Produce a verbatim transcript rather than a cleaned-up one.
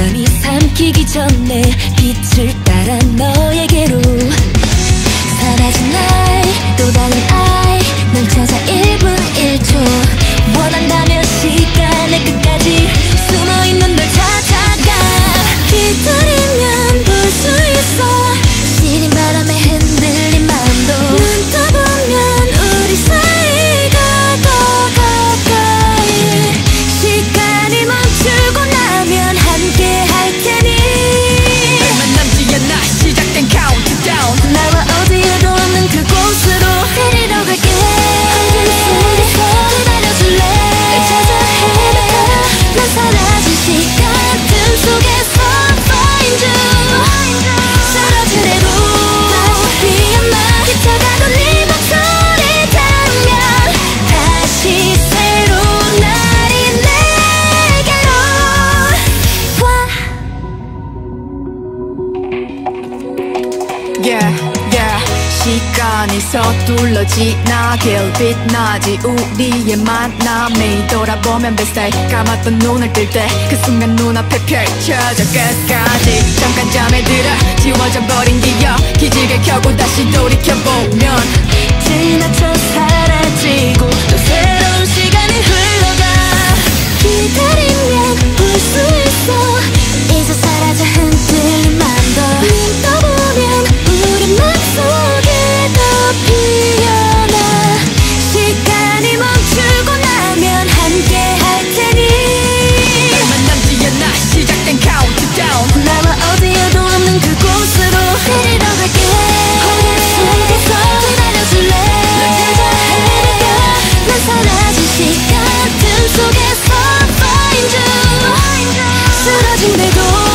밤이 삼키기 전에 빛을 따라 너에게로 사라진 날 또 다른 아이 널 찾아 일 분 일 초 원한다면 시간의 끝까지 숨어있는 널 찾아가 기다리면 볼 수 있어 시린 바람에 흔들린 마음도 눈 떠보면 우리 사이가 더 가까이 시간이 멈추고 나면 함께 할 테니 얼마 남지 않아 시작된 카운트다운 나와 어디에도 없는 그곳으로 데리러 갈게 어둠 속에서 기다려줄래 날 찾아 헤매다 난 사라진 시간 틈 속에서 find you 쓰러진 대로 다시 피어나 기차가던 네 목소리 들으면 다시 새로운 날이 내게로 와 Yeah, yeah. 시간이 서둘러 지나 길빛 나지 우리의 만남 매일 돌아보면 뱃살 감았던 눈을 뜰 때 그 순간 눈앞에 펼쳐져 끝까지 잠깐 잠에 들어 지워져 버린 기억 기지개 켜고 다시 돌이켜보면 지나쳐 사라지고 또 새로운 시간이 흘러가 기다리면 볼 수 있어 이제 사라져 흔들린 맘도 눈 떠보면 우리 맘속에 더 피어나 시간이 멈추고 나면 함께 할 테니 얼마 남지 않아 시작된 카운트다운 나와 어디에도 없는 그곳으로 데리러 갈게 어둠 속에서 기다려줄래 널 찾아 헤매다 난 사라진 시간 틈 속에서 find you 쓰러진 대도